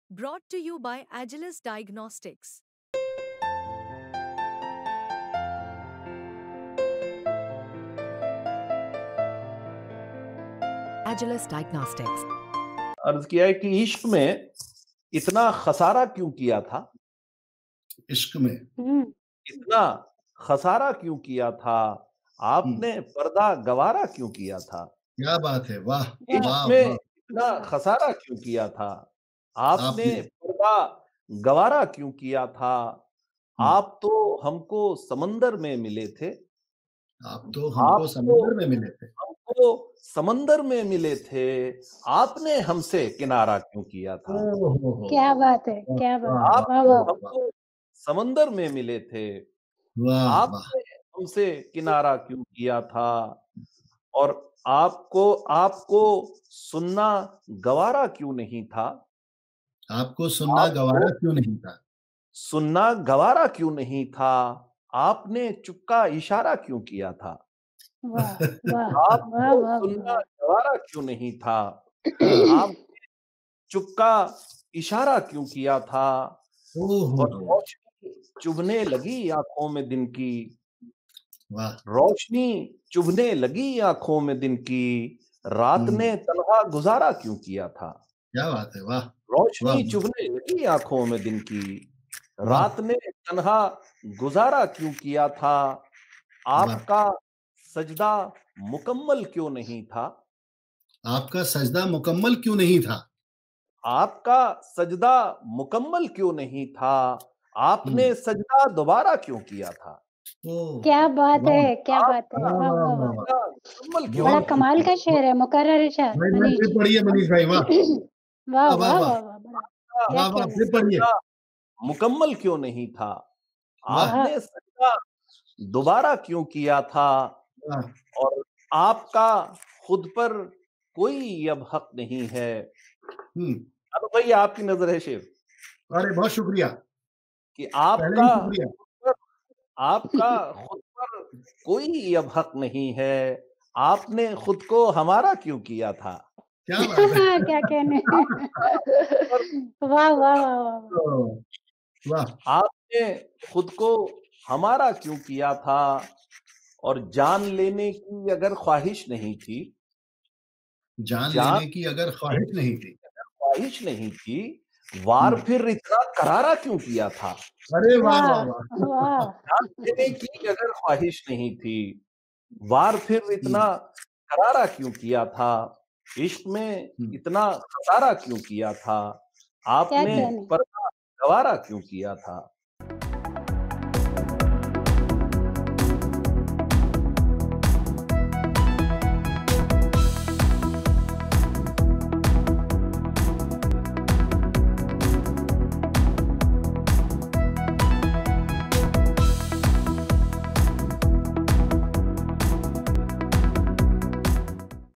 Brought to you by Agilus Diagnostics. Agilus Diagnostics. अर्ज किया है कि इश्क में इतना खसारा क्यों किया था? इश्क में इतना खसारा क्यों किया था? आपने पर्दा गवारा क्यों किया था? क्या बात है, वाह इश्क वाह में वाह। इतना खसारा क्यों किया था? आपने आपने पर्दा गवारा क्यों किया था? हम्म, आप तो हमको समंदर में मिले थे। आप तो हमको आप समुद्र तो में मिले थे। हमको समंदर में मिले थे। आपने हमसे किनारा क्यों किया था? ओहो क्या बात है, वाह क्या बात वाह है, आप वाह तो वाह वाह हमको समंदर में मिले थे। वाह वाह। आपने हमसे किनारा क्यों किया था? और आपको आपको सुनना गवारा क्यों नहीं था? आपको सुनना आपको गवारा क्यों नहीं था? सुनना गवारा क्यों नहीं था? आपने चुपका इशारा क्यों किया था? वाह वाह वाह आपको वाह सुनना वाह। गवारा क्यों नहीं था? हाँ, आप चुपका इशारा क्यों किया था? ओहो और रोशनी चुभने लगी आंखों में दिन की। वाह। रोशनी चुभने लगी आंखों में दिन की। रात ने तन्हा गुजारा क्यों किया था? क्या बात है, वाह वाह रोशनी चुभने लगी आंखों में दिन की। वाह रात ने तन्हा गुजारा क्यों किया था? वाह। आपका सजदा मुकम्मल क्यों नहीं था? आपका सजदा मुकम्मल क्यों नहीं था? आपका सजदा मुकम्मल क्यों नहीं था? आपने हम्म, सजदा दोबारा क्यों किया था? ओह क्या बात वाह है, क्या आप बात है, वाह वाह वाह वाह वाह वाह। वाह। सजदा मुकम्मल क्यों बड़ा बहुत नहीं कमाल का शेर है, मुकर्रर इरशाद भाई भाई, मनीष फिर जी। पढ़िए मनीष भाई, वाह वाह वाह वाह वाह वाह वाह वाह, बड़ा था? क्या वाह वाह, कहना फिर है। पढ़िए। सजदा मुकम्मल क्यों नहीं था? वाह वाह आपने सजदा दोबारा क्यों किया था? वाह। और आपका खुद पर कोई अब हक नहीं है। हम्म, अब भैया आपकी नजर है शेर अरे बहुत शुक्रिया, कि पहले आपका ही शुक्रिया। खुद पर आपका खुद पर कोई अब हक नहीं है। आपने खुद को हमारा क्यों किया था? क्या बात है। क्या कहने। खुद पर वाह वाह वाह वाह वाह। ओह, वाह। आपने खुद को हमारा क्यों किया था? और जान लेने की अगर ख्वाहिश नहीं थी, जान जान लेने की अगर ख्वाहिश नहीं थी। ख्वाहिश नहीं थी, वार फिर इतना करारा क्यों किया था? अरे वाह वाह वाह वाह। वाह। जान लेने की अगर ख्वाहिश नहीं थी, वार फिर इतना हम्म, करारा क्यों किया था? इश्क में हम्म, इतना खसारा क्यों किया था? क्या आपने हम्म। कहने। पर्दा गवारा क्यों किया था?